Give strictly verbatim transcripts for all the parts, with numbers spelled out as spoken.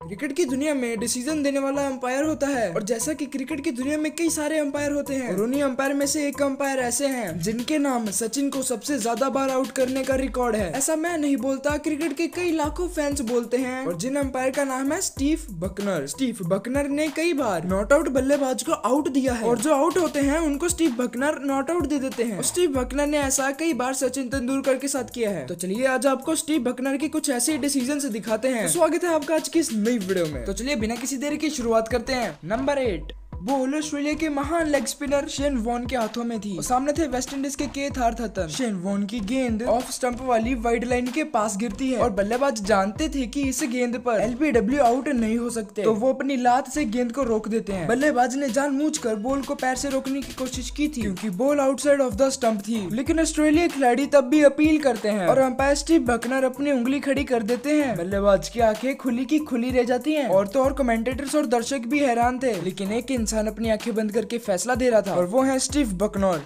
Cricket की दुनिया में डिसीजन देने वाला अंपायर होता है, और जैसा कि क्रिकेट की दुनिया में कई सारे अंपायर होते हैं, और उन्हीं अंपायर में से एक अंपायर ऐसे हैं जिनके नाम सचिन को सबसे ज्यादा बार आउट करने का रिकॉर्ड है। ऐसा मैं नहीं बोलता, क्रिकेट के कई लाखों फैंस बोलते हैं, और जिन अंपायर का नाम है स्टीव बकनर। स्टीव बकनर ने कई बार नॉट आउट बल्लेबाज को आउट दिया है, और जो आउट होते हैं उनको स्टीव बकनर नॉट आउट दे देते हैं। स्टीव बकनर ने ऐसा कई बार सचिन तेंदुलकर के साथ किया है। तो चलिए आज आपको स्टीव बकनर के कुछ ऐसे डिसीजन से दिखाते हैं। तो स्वागत है आपका आज की इस नई वीडियो में। तो चलिए बिना किसी देरी की शुरुआत करते हैं। नंबर एट, बॉल ऑस्ट्रेलिया के महान लेग स्पिनर शेन वॉन के हाथों में थी, और सामने थे वेस्ट इंडीज के केथ आर्थर। शेन वॉन की गेंद ऑफ स्टंप वाली वाइड लाइन के पास गिरती है, और बल्लेबाज जानते थे कि इस गेंद पर एलबीडब्ल्यू आउट नहीं हो सकते, तो वो अपनी लात से गेंद को रोक देते हैं। बल्लेबाज ने जानबूझकर बॉल को पैर से रोकने की कोशिश की थी, क्योंकि ball outside off the stump थी, लेकिन ऑस्ट्रेलिया खिलाड़ी तब भी अपील करते हैं, और अंपायर स्टीव बकनर अपनी उंगली खड़ी कर देते हैं। बल्लेबाज की आंखें खुली की खुली रह जाती हैं, और तो और कमेंटेटर्स और दर्शक भी हैरान थे, लेकिन एक इंसान अपनी आंखें बंद करके फैसला दे रहा था, और वो है स्टीव बकनर।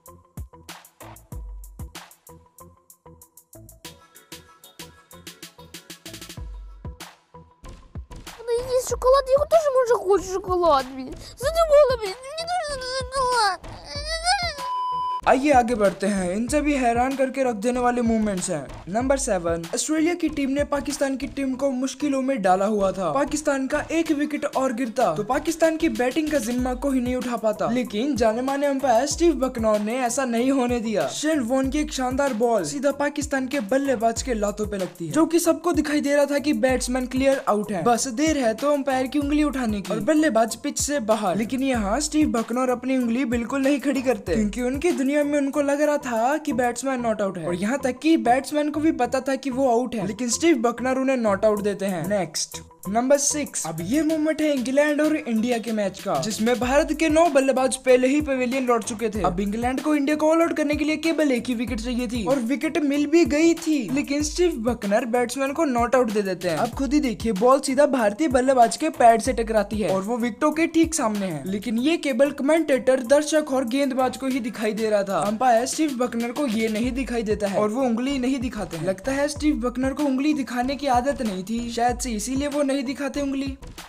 Есть шоколад, я тоже можно хочешь шоколад, блин. Задумала, блин, мне нужен шоколад. आइए आगे बढ़ते हैं। इनसे भी हैरान करके रख देने वाले मूवमेंट्स हैं। नंबर सेवन, ऑस्ट्रेलिया की टीम ने पाकिस्तान की टीम को मुश्किलों में डाला हुआ था। पाकिस्तान का एक विकेट और गिरता तो पाकिस्तान की बैटिंग का जिम्मा को ही नहीं उठा पाता, लेकिन जाने माने अंपायर स्टीव बकनर ने ऐसा नहीं होने दिया। शेन वॉन की एक शानदार बॉल सीधा पाकिस्तान के बल्लेबाज के लातों पे लगती है, जो कि सबको दिखाई दे रहा था कि बैट्समैन क्लियर आउट है, बस देर है तो अंपायर की उंगली उठाने की, और बल्लेबाज पिच से बाहर। लेकिन यहाँ स्टीव बकनर अपनी उंगली बिल्कुल नहीं खड़ी करते, क्योंकि उनकी दुनिया में उनको लग रहा था कि बैट्समैन नॉट आउट है, और यहाँ तक कि बैट्समैन को भी पता था कि वो आउट है, लेकिन स्टीव बकनर उन्हें नॉट आउट देते हैं। नेक्स्ट, नंबर सिक्स, अब ये मूवमेंट है इंग्लैंड और इंडिया के मैच का, जिसमें भारत के नौ बल्लेबाज पहले ही पवेलियन लौट चुके थे। अब इंग्लैंड को इंडिया को ऑल आउट करने के लिए केवल एक ही विकेट चाहिए थी, और विकेट मिल भी गई थी, लेकिन स्टीव बकनर बैट्समैन को नॉट आउट दे देते हैं। अब खुद ही देखिए, बॉल सीधा भारतीय बल्लेबाज के पैड से टकराती है, और वो विकेटों के ठीक सामने है, लेकिन ये केवल कमेंटेटर, दर्शक और गेंदबाज को ही दिखाई दे रहा था। अंपायर स्टीव बकनर को ये नहीं दिखाई देता है, और वो उंगली नहीं दिखाते हैं। लगता है स्टीव बकनर को उंगली दिखाने की आदत नहीं थी, शायद से इसीलिए वो नहीं दिखाते उंगली।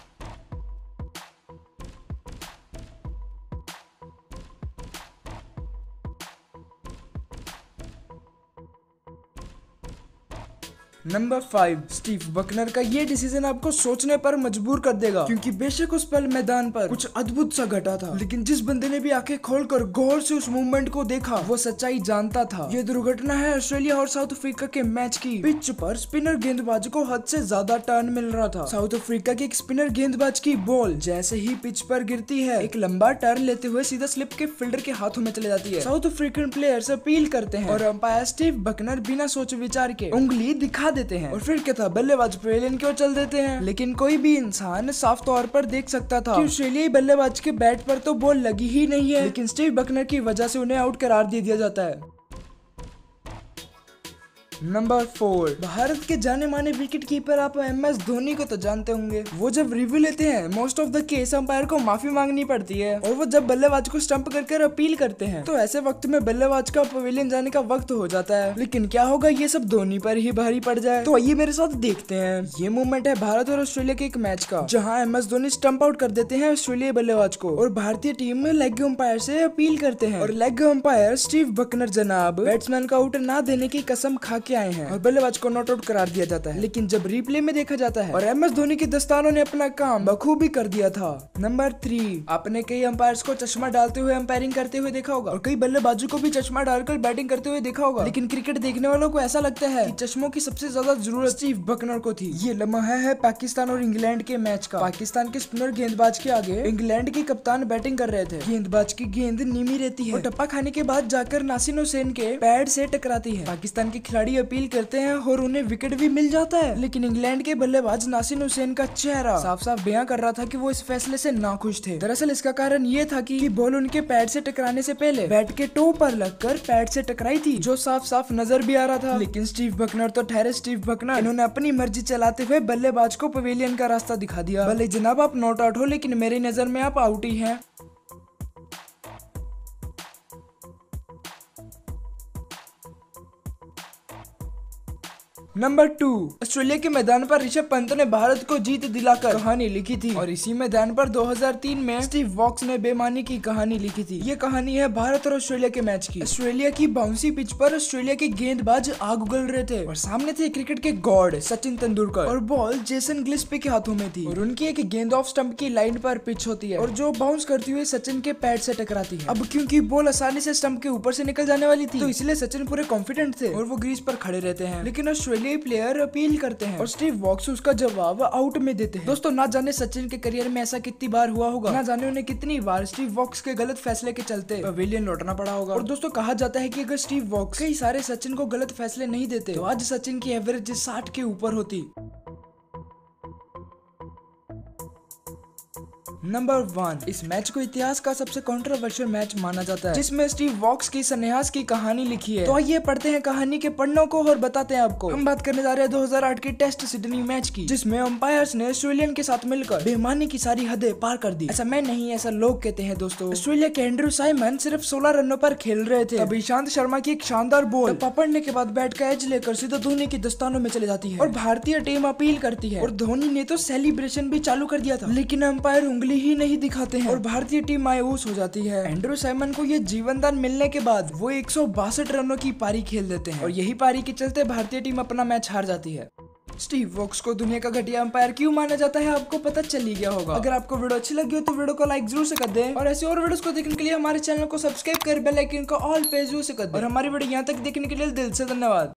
नंबर फाइव, स्टीव बकनर का ये डिसीजन आपको सोचने पर मजबूर कर देगा, क्योंकि बेशक उस पल मैदान पर कुछ अद्भुत सा घटा था, लेकिन जिस बंदे ने भी आंखें खोलकर गौर से उस मूवमेंट को देखा, वो सच्चाई जानता था। ये दुर्घटना है ऑस्ट्रेलिया और साउथ अफ्रीका के मैच की। पिच पर स्पिनर गेंदबाज को हद से ज्यादा टर्न मिल रहा था। साउथ अफ्रीका के एक स्पिनर गेंदबाज की बॉल जैसे ही पिच पर गिरती है, एक लंबा टर्न लेते हुए सीधा स्लिप के फील्डर के हाथों में चले जाती है। साउथ अफ्रीकन प्लेयर्स अपील करते हैं, और अंपायर स्टीव बकनर बिना सोच विचार के उंगली दिखा देते हैं, और फिर क्या था, बल्लेबाज पवेलियन की ओर चल देते हैं। लेकिन कोई भी इंसान साफ तौर पर देख सकता था कि ऑस्ट्रेलियाई बल्लेबाज के बैट पर तो बॉल लगी ही नहीं है, लेकिन स्टीव बकनर की वजह से उन्हें आउट करार दे दिया जाता है। नंबर फोर, भारत के जाने माने विकेट कीपर आप एम एस धोनी को तो जानते होंगे। वो जब रिव्यू लेते हैं, most of the case umpire को माफी मांगनी पड़ती है, और वो जब बल्लेबाज को स्टंप कर कर अपील करते हैं, तो ऐसे वक्त में बल्लेबाज का पवेलियन जाने का वक्त हो जाता है। लेकिन क्या होगा, ये सब धोनी पर ही भारी पड़ जाए। तो आइए मेरे साथ देखते हैं। ये मूवमेंट है भारत और ऑस्ट्रेलिया के एक मैच का, जहाँ M S Dhoni stump out कर देते हैं ऑस्ट्रेलियाई बल्लेबाज को, और भारतीय टीम में लेग अंपायर से अपील करते हैं, और लेग अंपायर स्टीव बकनर जनाब बैट्समैन को आउट ना देने की कसम खा के आए हैं, और बल्लेबाज को नॉट आउट करार दिया जाता है। लेकिन जब रिप्ले में देखा जाता है, और एम एस धोनी के दस्तानों ने अपना काम बखूबी कर दिया था। नंबर थ्री, आपने कई अंपायर्स को चश्मा डालते हुए अंपायरिंग करते हुए देखा होगा, और कई बल्लेबाजों को भी चश्मा डालकर बैटिंग करते हुए देखा होगा, लेकिन क्रिकेट देखने वालों को ऐसा लगता है कि चश्मों की सबसे ज्यादा जरूरत स्टीव बकनर को थी। ये लम्हा है पाकिस्तान और इंग्लैंड के मैच का। पाकिस्तान के स्पिनर गेंदबाज के आगे इंग्लैंड के कप्तान बैटिंग कर रहे थे। गेंदबाज की गेंद नीमी रहती है, और टप्पा खाने के बाद जाकर नासिर हुसैन के पैड से टकराती है। पाकिस्तान के खिलाड़ी अपील करते हैं, और उन्हें विकेट भी मिल जाता है, लेकिन इंग्लैंड के बल्लेबाज नासिर हुसैन का चेहरा साफ साफ बयां कर रहा था कि वो इस फैसले से नाखुश थे। दरअसल इसका कारण ये था कि बॉल उनके पैड से टकराने से पहले बैट के टो पर लगकर पैड से टकराई थी, जो साफ साफ नजर भी आ रहा था। लेकिन स्टीव बकनर तो ठहरे स्टीव बकनर, इन्होंने अपनी मर्जी चलाते हुए बल्लेबाज को पवेलियन का रास्ता दिखा दिया। भले जनाब आप नॉट आउट हो, लेकिन मेरी नजर में आप आउट ही हैं। नंबर टू, ऑस्ट्रेलिया के मैदान पर ऋषभ पंत ने भारत को जीत दिलाकर कहानी लिखी थी और इसी मैदान पर दो हज़ार तीन में स्टीव वॉक्स ने बेमानी की कहानी लिखी थी। ये कहानी है भारत और ऑस्ट्रेलिया के मैच की। ऑस्ट्रेलिया की बाउंसी पिच पर ऑस्ट्रेलिया के गेंदबाज आग उगल रहे थे और सामने थे क्रिकेट के गॉड सचिन तेंदुलकर और बॉल जेसन गिलस्पी के हाथों में थी और उनकी एक गेंद ऑफ स्टंप की लाइन पर पिच होती है और जो बाउंस करती हुई सचिन के पैड से टकराती है। अब क्योंकि बॉल आसानी से स्टंप के ऊपर से निकल जाने वाली थी तो इसलिए सचिन पूरे कॉन्फिडेंट थे और वो ग्रीज पर खड़े रहते हैं, लेकिन ऑस्ट्रेलियाई प्लेयर अपील करते हैं और स्टीव वॉक्स उसका जवाब आउट में देते हैं। दोस्तों ना जाने सचिन के करियर में ऐसा कितनी बार हुआ होगा, ना जाने उन्हें कितनी बार स्टीव वॉक्स के गलत फैसले के चलते पवेलियन लौटना पड़ा होगा। और दोस्तों कहा जाता है कि अगर स्टीव वॉक्स कई सारे सचिन को गलत फैसले नहीं देते तो आज सचिन की एवरेज साठ के ऊपर होती। नंबर वन, इस मैच को इतिहास का सबसे कंट्रोवर्शियल मैच माना जाता है जिसमें स्टीव वॉक्स की संन्यास की कहानी लिखी है। तो आइए पढ़ते हैं कहानी के पन्नों को और बताते हैं आपको। हम बात करने जा रहे हैं दो हज़ार आठ के टेस्ट सिडनी मैच की, जिसमें अंपायर्स ने ऑस्ट्रेलियन के साथ मिलकर बेईमानी की सारी हदें पार कर दी। ऐसा मैं नहीं, ऐसा लोग कहते हैं। दोस्तों ऑस्ट्रेलिया के एंड्रू साइमन सिर्फ सोलह रनों पर खेल रहे थे तभी ईशांत शर्मा की एक शानदार बॉल पकड़ने के बाद बैट का एज लेकर सीधा धोनी की दस्तानों में चले जाती है और भारतीय टीम अपील करती है और धोनी ने तो सेलिब्रेशन भी चालू कर दिया था, लेकिन अंपायर उंगली ही नहीं दिखाते हैं और भारतीय टीम मायूस हो जाती है। एंड्रू साइमन को ये जीवन दान मिलने के बाद वो एक सौ बासठ रनों की पारी खेल देते हैं और यही पारी के चलते भारतीय टीम अपना मैच हार जाती है। स्टीव वॉक्स को दुनिया का घटिया अंपायर क्यों माना जाता है आपको पता चल ही गया होगा। अगर आपको वीडियो अच्छी लगी हो तो वीडियो को लाइक जरूर से कर दें और ऐसे और वीडियोस को देखने के लिए हमारे चैनल को सब्सक्राइब कर बेल आइकन को ऑल पे जरूर से कर दें और हमारी वीडियो यहाँ तक देखने के लिए दिल से धन्यवाद।